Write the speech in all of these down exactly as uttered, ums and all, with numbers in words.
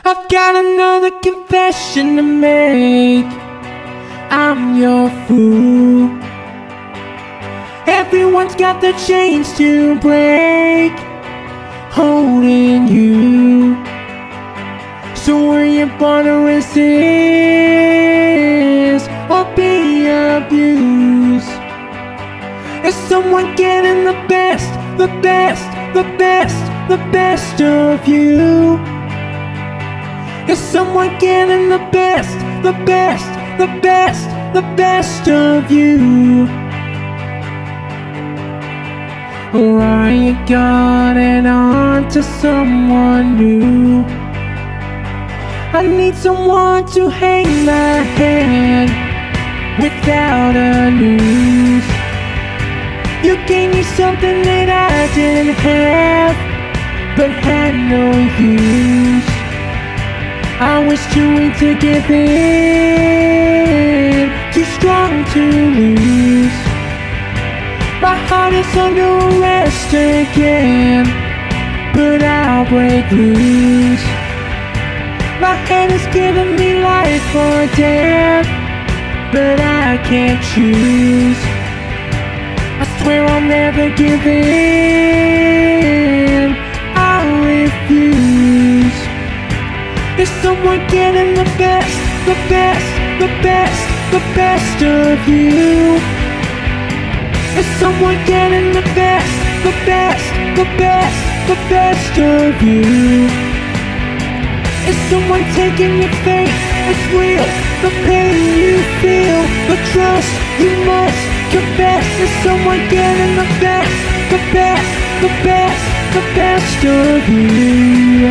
I've got another confession to make. I'm your fool. Everyone's got their chains to break, holding you. So were you born to resist or be abused? Is someone getting the best, the best, the best, the best of you? Is someone getting the best, the best, the best, the best of you? Or are you gotten on to someone new? I need someone to hang my head without a noose. You gave me something that I didn't have, but had no use. I was too weak to give in, too strong to lose. My heart is under arrest again, but I'll break loose. My head is giving me life or death, but I can't choose. I swear I'll never give in, I'll refuse. Is someone getting the best, the best, the best, the best of you? Is someone getting the best, the best, the best, the best of you? Is someone taking your faith? It's real, the pain you feel, the trust you must confess. Is someone getting the best, the best, the best, the best of you?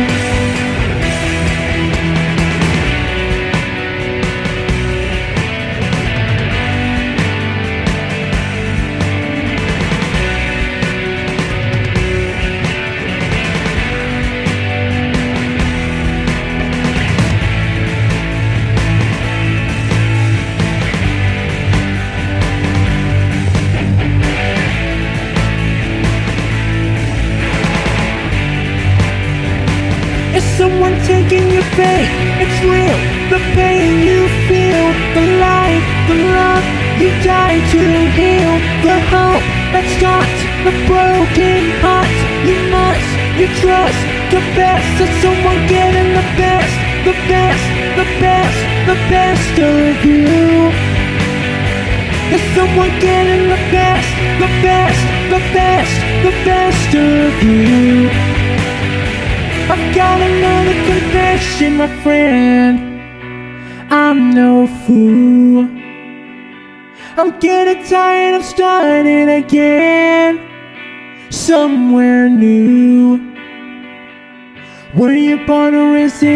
Is someone taking your faith? It's real, the pain you feel, the life, the love you died to heal, the hope that starts the broken heart. You must, you trust, confess. Is someone getting the best, the best, the best, the best of you? Is someone getting the best, the best, the best, the best of you? I've got another confession, my friend. I'm no fool. I'm getting tired of starting again somewhere new. Were you born to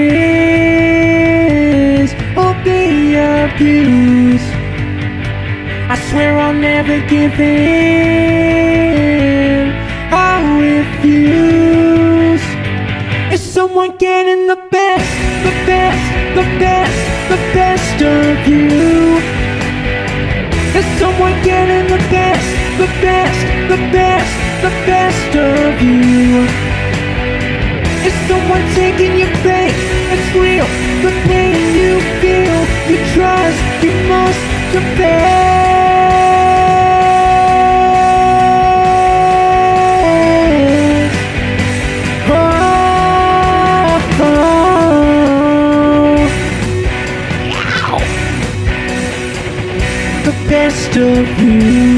resist or be abused? I swear I'll never give in, I'll refuse. Is someone getting the best, the best, the best, the best of you? Is someone getting the best, the best, the best, the best of you? Is someone taking your faith? It's real, the pain you feel, you trust, you must confess. The best of you.